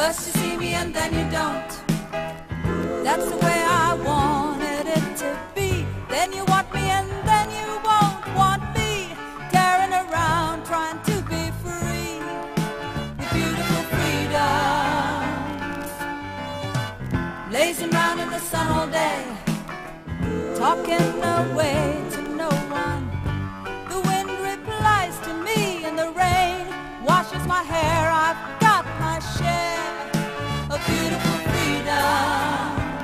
First you see me and then you don't. That's the way I wanted it to be. Then you want me and then you won't want me. Tearing around trying to be free. The beautiful freedom. Lazing around in the sun all day, talking away to no one. The wind replies to me and the rain washes my hair. I've got my share of beautiful freedom.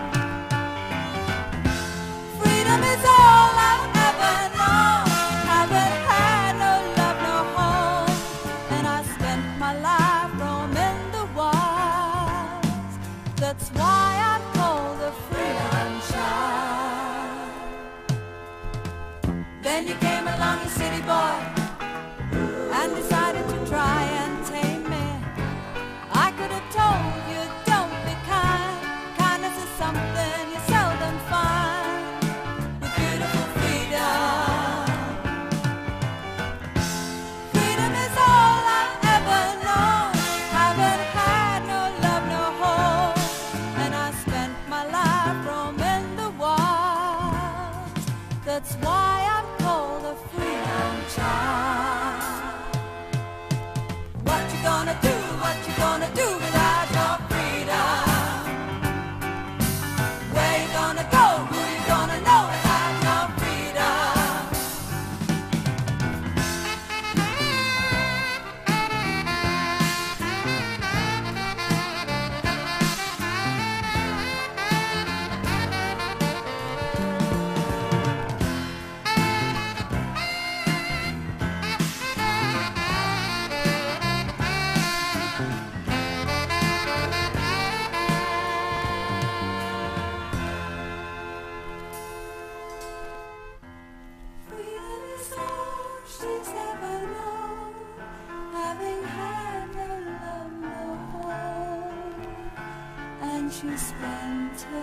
Freedom is all I've ever known. Haven't had no love, no home, and I spent my life roaming the wilds. That's why I'm called a freedom child. Then you came along, you city boy, and decided to try and tame me. I could have told you, don't be kind. Kindness is something you seldom find. The beautiful freedom. Freedom is all I've ever known. Haven't had no love, no home, and I spent my life roaming the wilds. That's why I'm called a freedom child. What you gonna do? What you gonna do without your freedom? Where you gonna go? Who you gonna know without your freedom? Freedom is all she's ever known, having had no love, no home, and she spent her